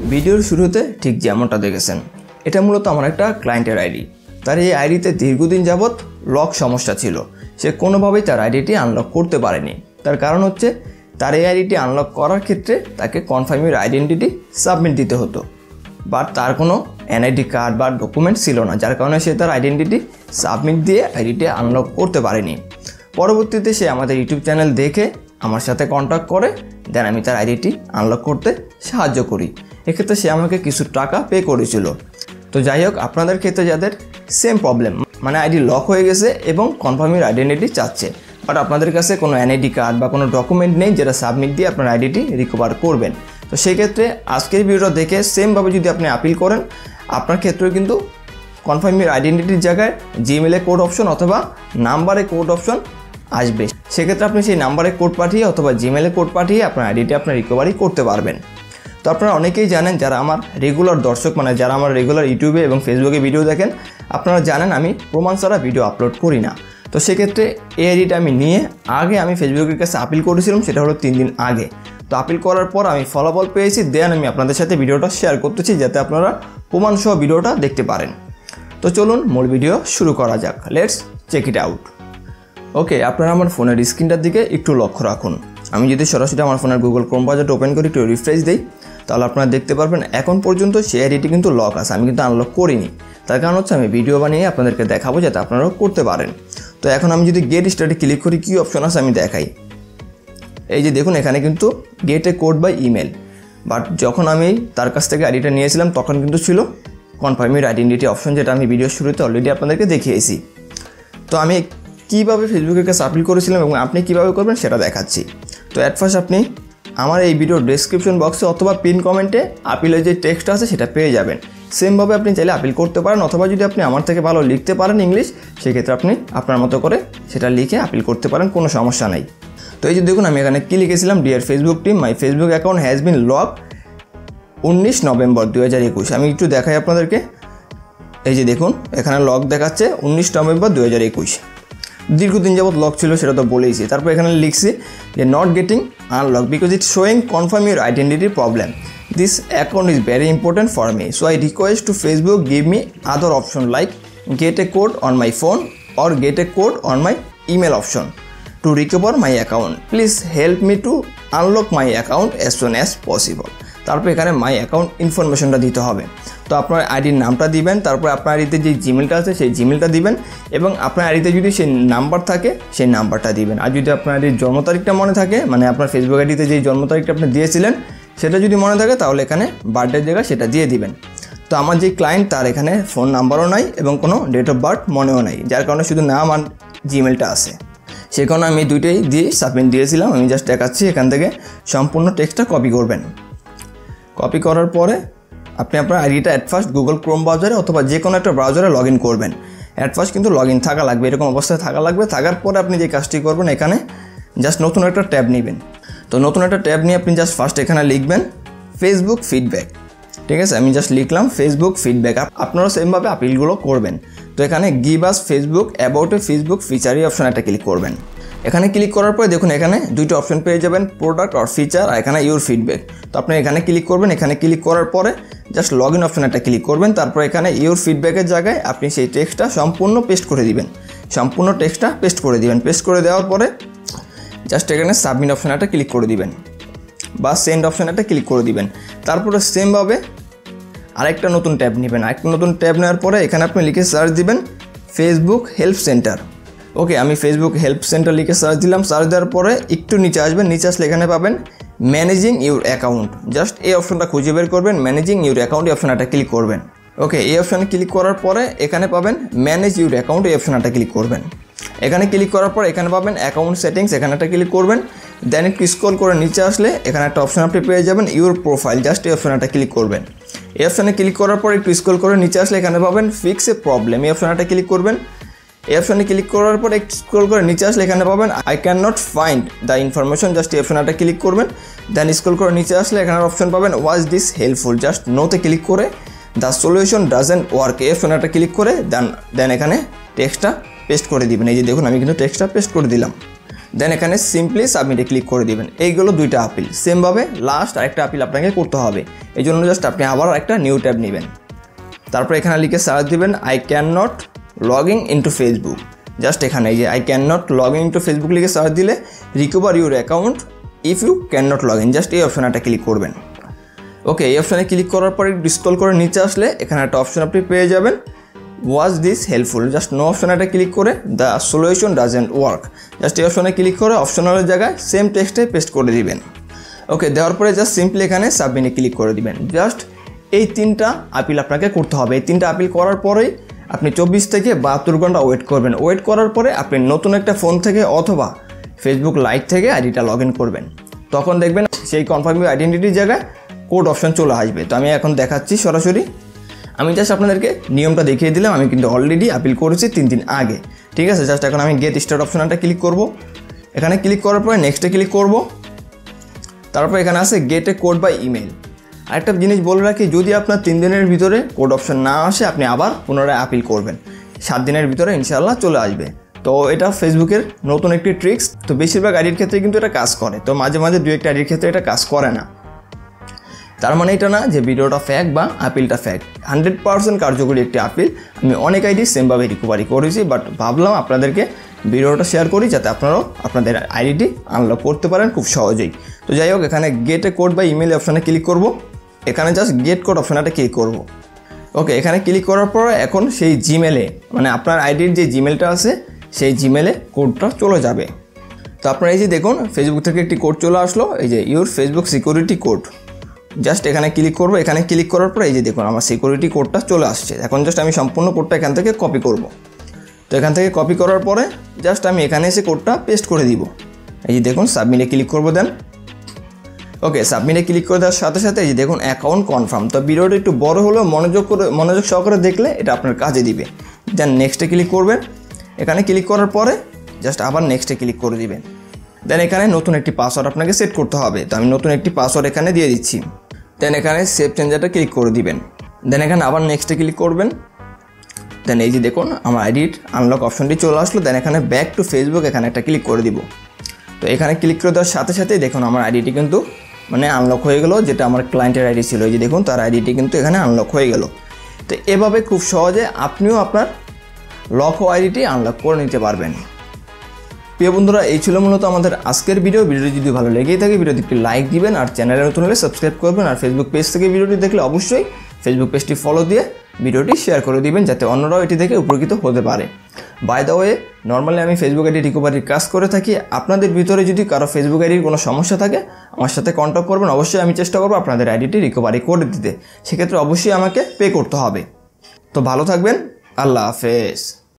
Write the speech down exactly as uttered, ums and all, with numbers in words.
ভিডিওর শুরুতে ঠিক যেমনটা দেখেছেন, এটা মূলত আমার একটা ক্লায়েন্টের আইডি। তার এই আইডিতে দীর্ঘদিন যাবৎ লক সমস্যা ছিল, সে কোনোভাবেই তার আইডিটি আনলক করতে পারেনি। তার কারণ হচ্ছে তার এই আইডিটি আনলক করার ক্ষেত্রে তাকে কনফার্মের আইডেন্টিটি সাবমিট দিতে হতো, বাট তার কোনো এনআইডি কার্ড বা ডকুমেন্ট ছিল না, যার কারণে সে তার আইডেন্টিটি সাবমিট দিয়ে আইডিটি আনলক করতে পারেনি। পরবর্তীতে সে আমাদের ইউটিউব চ্যানেল দেখে আমার সাথে কন্ট্যাক্ট করে, দেন আমি তার আইডিটি আনলক করতে সাহায্য করি। এক্ষেত্রে সে আমাকে কিছু টাকা পে করেছিল। তো যাই হোক, আপনাদের ক্ষেত্রে যাদের সেম প্রবলেম, মানে আইডি লক হয়ে গেছে এবং কনফার্মের আইডেন্টিটি চাচ্ছে, বাট আপনাদের কাছে কোনো এনআইডি কার্ড বা কোনো ডকুমেন্ট নেই যেটা সাবমিট দিয়ে আপনার আইডিটি রিকভার করবেন, তো সেক্ষেত্রে আজকের ভিডিওটা দেখে সেমভাবে যদি আপনি আপিল করেন, আপনার ক্ষেত্রেও কিন্তু কনফার্মের আইডেন্টিটির জায়গায় জিমেলে কোড অপশন অথবা নাম্বারে কোড অপশন আসবে। সেক্ষেত্রে আপনি সেই নাম্বারে কোড পাঠিয়ে অথবা জিমেলে কোড পাঠিয়ে আপনার আইডিটি আপনার রিকভারি করতে পারবেন। তো আপনারা অনেকেই জানেন, যারা আমার রেগুলার দর্শক, মানে যারা আমার রেগুলার ইউটিউবে এবং ফেসবুকে ভিডিও দেখেন, আপনারা জানেন আমি প্রমাণ ছাড়া ভিডিও আপলোড করি না। তো সেক্ষেত্রে এই আইডিটা আমি নিয়ে আগে আমি ফেসবুকের কাছে আপিল করেছিলাম, সেটা হলো তিন দিন আগে। তো আপিল করার পর আমি ফলাফল পেয়েছি, দেন আমি আপনাদের সাথে ভিডিওটা শেয়ার করতেছি যাতে আপনারা প্রমাণসহ ভিডিওটা দেখতে পারেন। তো চলুন মূল ভিডিও শুরু করা যাক, let's check it out. Okay, আপনারা আমার ফোনের স্ক্রিনটার দিকে একটু লক্ষ্য রাখুন। আমি যদি সরাসরি আমার ফোনের গুগল ক্রোম ব্রাউজারটা ওপেন করে একটু রিফ্রেশ দিই, তাহলে আপনারা দেখতে পারবেন এখন পর্যন্ত সেই আইডিটি কিন্তু লক আছে, আমি কিন্তু আনলক করিনি। তার কারণ হচ্ছে আমি ভিডিও বানিয়ে আপনাদেরকে দেখাবো যাতে আপনারাও করতে পারেন। তো এখন আমি যদি গেট স্টার্টে ক্লিক করি, কী অপশন আছে আমি দেখাই। এই যে দেখুন, এখানে কিন্তু get a code by email, but যখন আমি তার কাছ থেকে আইডিটা নিয়েছিলাম তখন কিন্তু ছিল কনফার্মের আইডেন্টিটি অপশন, যেটা আমি ভিডিওর শুরুতে অলরেডি আপনাদেরকে দেখিয়েছি। তো আমি কীভাবে ফেসবুকের কাছে আপিল করেছিলাম এবং আপনি কীভাবে করবেন সেটা দেখাচ্ছি। তো অ্যাট ফার্স্ট আপনি আমার এই ভিডিওর ডেসক্রিপশন বক্সে অথবা পিন কমেন্টে আপিলের যে টেক্সট আছে সেটা পেয়ে যাবেন। সেমভাবে আপনি চাইলে আপিল করতে পারেন, অথবা যদি আপনি আমার থেকে ভালো লিখতে পারেন ইংলিশ, সেক্ষেত্রে আপনি আপনার মতো করে সেটা লিখে আপিল করতে পারেন, কোনো সমস্যা নেই। তো এই যে দেখুন, আমি এখানে কী লিখেছিলাম, dear Facebook team, my Facebook account has been lock উনিশ নভেম্বর দুই হাজার একুশ। আমি একটু দেখাই আপনাদেরকে। এই যে দেখুন, এখানে লক দেখাচ্ছে উনিশ নভেম্বর দুই হাজার একুশ। দীর্ঘদিন যাবৎ লক ছিল সেটা তো বলেইছি। তারপর এখানে লিখছি যে not getting unlock because it showing confirm your identity problem, this account is very important for me, so I request to Facebook give me other option like get a code on my phone or get a code on my email option to recover my account, please help me to unlock my account as soon as possible. তারপর এখানে my account ইনফরমেশনটা দিতে হবে। তো আপনার আইডির নামটা দিবেন, তারপর আপনার আইডিতে যে জিমেলটা আছে সেই জিমেলটা দিবেন, এবং আপনার আইডিতে যদি সেই নাম্বার থাকে সেই নাম্বারটা দিবেন। আর যদি আপনার আইডির জন্ম তারিখটা মনে থাকে, মানে আপনার ফেসবুক আইডিতে যেই জন্ম তারিখটা আপনি দিয়েছিলেন সেটা যদি মনে থাকে, তাহলে এখানে বার্থডের জায়গায় সেটা দিয়ে দিবেন। তো আমার যে ক্লায়েন্ট, তার এখানে ফোন নাম্বারও নাই এবং কোনো ডেট অফ বার্থ মনেও নাই, যার কারণে শুধু নাম আর জিমেলটা আছে। সে কারণে আমি দুইটাই দিয়ে সাবমিট দিয়েছিলাম। আমি জাস্ট দেখাচ্ছি, এখান থেকে সম্পূর্ণ টেক্সটটা কপি করবেন। কপি করার পরে আপনি আপনার আইডিটা অ্যাট ফার্স্ট গুগল ক্রোম ব্রাউজারে অথবা যে কোনো একটা ব্রাউজারে লগ ইন করবেন। অ্যাট ফার্স্ট কিন্তু লগ ইন থাকা লাগবে, এরকম অবস্থায় থাকা লাগবে। থাকার পরে আপনি যে কাজটি করবেন, এখানে জাস্ট নতুন একটা ট্যাব নেবেন। তো নতুন একটা ট্যাব নিয়ে আপনি জাস্ট ফার্স্ট এখানে লিখবেন ফেসবুক ফিডব্যাক, ঠিক আছে। আমি জাস্ট লিখলাম ফেসবুক ফিডব্যাক। আপনারা সেমভাবে আপিলগুলো করবেন। তো এখানে give us Facebook about a Facebook feature, এই অপশন একটা ক্লিক করবেন। এখানে ক্লিক করার পরে দেখুন, এখানে দুইটা অপশন পেয়ে যাবেন, প্রোডাক্ট আর ফিচার, আর এখানে ইউর ফিডব্যাক। তো আপনি এখানে ক্লিক করবেন। এখানে ক্লিক করার পরে জাস্ট লগ ইন অপশন একটা ক্লিক করবেন। তারপর এখানে ইউর ফিডব্যাকের জায়গায় আপনি সেই টেক্সটটা সম্পূর্ণ পেস্ট করে দিবেন। সম্পূর্ণ টেক্সটটা পেস্ট করে দিবেন। পেস্ট করে দেওয়ার পরে জাস্ট এখানে সাবমিট অপশন একটা ক্লিক করে দিবেন বা সেন্ড অপশন একটা ক্লিক করে দিবেন। তারপরে সেমভাবে আরেকটা নতুন ট্যাব নেবেন। আরেকটা নতুন ট্যাব নেওয়ার পরে এখানে আপনি লিখে সার্চ দিবেন ফেসবুক হেল্প সেন্টার। ওকে, আমি ফেসবুক হেল্প সেন্টার লিখে সার্চ দিলাম। সার্চ দেওয়ার পরে একটু নিচে আসবেন। নিচে আসলে এখানে পাবেন ম্যানেজিং ইউর অ্যাকাউন্ট। জাস্ট এই অপশনটা খুঁজে বের করবেন, ম্যানেজিং ইউর অ্যাকাউন্ট, এই অপশনটা ক্লিক করবেন। ওকে, এই অপশানে ক্লিক করার পরে এখানে পাবেন ম্যানেজ ইউর অ্যাকাউন্ট, এই অপশনটা ক্লিক করবেন। এখানে ক্লিক করার পর এখানে পাবেন অ্যাকাউন্ট সেটিংস, এখানে একটা ক্লিক করবেন। দেন একটু স্ক্রল করে নিচে আসলে এখানে একটা অপশন আপনি পেয়ে যাবেন ইউর প্রোফাইল, জাস্ট এই অপশনটা ক্লিক করবেন। এই অপশানে ক্লিক করার পর একটু স্ক্রল করে নিচে আসলে এখানে পাবেন ফিক্স এ প্রবলেম, এই অপশনটা ক্লিক করবেন। এই অপশনে ক্লিক করার পর একটু স্ক্রল করে নিচে আসলে এখানে পাবেন I can not find the information, just এই অপশনটা ক্লিক করবেন। দেন স্ক্রল করে নিচে আসলে এখানে অপশন পাবেন ওয়াজ দিস হেল্পফুল, জাস্ট নোতে ক্লিক করে দ্য সলিউশন ডাজেন্ট ওয়ার্ক, এই অপশনটা ক্লিক করে দেন দেন এখানে টেক্সটটা পেস্ট করে দিবেন। এই যে দেখুন, আমি কিন্তু টেক্সটটা পেস্ট করে দিলাম। দেন এখানে সিম্পলি সাবমিটে ক্লিক করে দিবেন। এইগুলো দুইটা আপিল, সেমভাবে লাস্ট আরেকটা আপিল আপনাকে করতে হবে। এই জন্য জাস্ট আপনি আবার একটা নিউ ট্যাব নেবেন, তারপর এখানে লিখে সার্চ দিবেন I can not log in into Facebook. Just এখানে এই যে I can not log in into Facebook লিখে সার্চ দিলে recover your account if you can not log in, just এই অপশানে একটা ক্লিক করবেন। ওকে, এই অপশানে ক্লিক করার পরে স্ক্রল করে নিচে আসলে এখানে একটা অপশন আপনি পেয়ে যাবেন, was this helpful. Just no অপশানে একটা ক্লিক করে the solution doesn't work, just এই অপশানে ক্লিক করে অপশনালের জায়গায় সেম টেক্সটে পেস্ট করে দিবেন। ওকে, দেওয়ার পরে জাস্ট সিম্পলি এখানে সাবমিটে ক্লিক করে দিবেন। জাস্ট এই তিনটা আপিল আপনাকে করতে হবে। এই তিনটা আপিল করার পরেই আপনি চব্বিশ থেকে বাহাত্তর ঘন্টা ওয়েট করবেন। ওয়েট করার পরে আপনি নতুন একটা ফোন থেকে অথবা ফেসবুক লাইট থেকে আইডিটা লগ ইন করবেন। তখন দেখবেন সেই কনফার্মিং আইডেন্টিটির জায়গায় কোড অপশন চলে আসবে। তো আমি এখন দেখাচ্ছি সরাসরি। আমি জাস্ট আপনাদেরকে নিয়মটা দেখিয়ে দিলাম। আমি কিন্তু অলরেডি আপিল করেছি তিন দিন আগে, ঠিক আছে। জাস্ট এখন আমি গেট স্টার্ট অপশনটা ক্লিক করব। এখানে ক্লিক করার পরে নেক্সটে ক্লিক করব। তারপর এখানে আছে get a code by email. আরেকটা জিনিস বলে রাখি, যদি আপনার তিন দিনের ভিতরে কোড অপশন না আসে আপনি আবার পুনরায় আপিল করবেন, সাত দিনের ভিতরে ইনশাআল্লাহ চলে আসবে। তো এটা ফেসবুকের নতুন একটি ট্রিক্স। তো বেশিরভাগ আইডির ক্ষেত্রে কিন্তু এটা কাজ করে, তো মাঝে মাঝে দু একটা আইডির ক্ষেত্রে এটা কাজ করে না। তার মানে এটা না যে ভিডিওটা ফ্যাক বা আপিলটা ফ্যাক, হান্ড্রেড পার্সেন্ট কার্যকরী একটি আপিল। আমি অনেক আইডি সেমভাবে রিকভারি করেছি, বাট ভাবলাম আপনাদেরকে ভিডিওটা শেয়ার করি যাতে আপনারাও আপনাদের আইডিটি আনলক করতে পারেন খুব সহজেই। তো যাই হোক, এখানে গেট এ কোড বা ইমেল অপশানে ক্লিক করব। এখানে জাস্ট গেট কোড অপশানটা ক্লিক করব। ওকে, এখানে ক্লিক করার পর এখন সেই জিমেলে, মানে আপনার আইডির যে জিমেলটা আছে সেই জিমেলে কোডটা চলে যাবে। তো আপনারা এই যে দেখুন ফেসবুক থেকে একটি কোড চলে আসলো, এই যে your Facebook security code. Just এখানে ক্লিক করব। এখানে ক্লিক করার পর এই যে দেখুন আমার সিকিউরিটি কোডটা চলে আসছে। এখন জাস্ট আমি সম্পূর্ণ কোডটা এখান থেকে কপি করব। তো এখান থেকে কপি করার পরে জাস্ট আমি এখানে এসে কোডটা পেস্ট করে দিব। এই যে দেখুন সাবমিটে ক্লিক করব। দেন ওকে, সাবমিটে ক্লিক করে দেওয়ার সাথে সাথে এই যে দেখুন অ্যাকাউন্ট কনফার্ম। তো ভিডিওটা একটু বড় হলেও মনোযোগ করে মনোযোগ সহকারে দেখলে এটা আপনার কাজে দিবে। দেন নেক্সটে ক্লিক করবেন। এখানে ক্লিক করার পরে জাস্ট আবার নেক্সটে ক্লিক করে দিবেন। দেন এখানে নতুন একটি পাসওয়ার্ড আপনাকে সেট করতে হবে। তো আমি নতুন একটি পাসওয়ার্ড এখানে দিয়ে দিচ্ছি। দেন এখানে সেভ চেঞ্জারটা ক্লিক করে দিবেন। দেন এখানে আবার নেক্সটে ক্লিক করবেন। দেন এই যে দেখুন আমার আইডির আনলক অপশনটি চলে আসলো। দেন এখানে ব্যাক টু ফেসবুক এখানে একটা ক্লিক করে দিব। তো এখানে ক্লিক করে দেওয়ার সাথে সাথেই দেখুন আমার আইডিটি কিন্তু মানে আনলক হয়ে গেল, যেটা আমার ক্লায়েন্টের আইডি ছিল। এই যে দেখুন তার আইডিটি কিন্তু এখানে আনলক হয়ে গেল। তো এভাবে খুব সহজে আপনিও আপনার লক ও আইডিটি আনলক করে নিতে পারবেন। প্রিয় বন্ধুরা, এই ছিল মূলত আমাদের আজকের ভিডিও। ভিডিওটি যদি ভালো লেগেই থাকে ভিডিওটি একটি লাইক দিবেন, আর চ্যানেলে নতুন হলে সাবস্ক্রাইব করবেন। আর ফেসবুক পেজ থেকে ভিডিওটি দেখলে অবশ্যই ফেসবুক পেজটি ফলো দিয়ে ভিডিওটি শেয়ার করে দিবেন, যাতে অন্যরাও এটি দেখে উপকৃত হতে পারে। বাই দ্য ওয়ে, নর্মালি আমি ফেসবুক আইডি রিকভারির কাজ করে থাকি। আপনাদের ভিতরে যদি কারো ফেসবুক আইডির কোনো সমস্যা থাকে আমার সাথে কন্ট্যাক্ট করবেন। অবশ্যই আমি চেষ্টা করবো আপনাদের আইডিটি রিকভারি করে দিতে। সেক্ষেত্রে অবশ্যই আমাকে পে করতে হবে। তো ভালো থাকবেন, আল্লাহ হাফেজ।